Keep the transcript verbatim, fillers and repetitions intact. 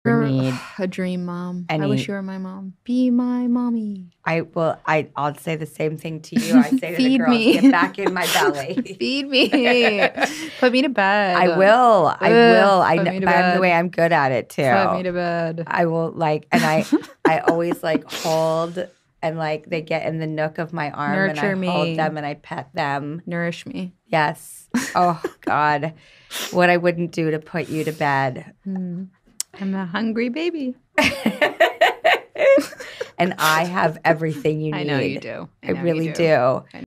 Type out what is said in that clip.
You're need a dream mom. any- I wish you were my mom. Be my mommy. I will. I I'll say the same thing to you. I say to the Feed girls, me. get back in my belly. Feed me. Put me to bed. I will. I will. I put know. me to By the bed. way, I'm good at it too. Put me to bed. I will like, and I I always like hold and like they get in the nook of my arm Nurture and I me. hold them and I pet them. Nourish me. Yes. Oh God, what I wouldn't do to put you to bed. Mm. I'm a hungry baby. And I have everything you need. I know you do. I, I know really you do. do.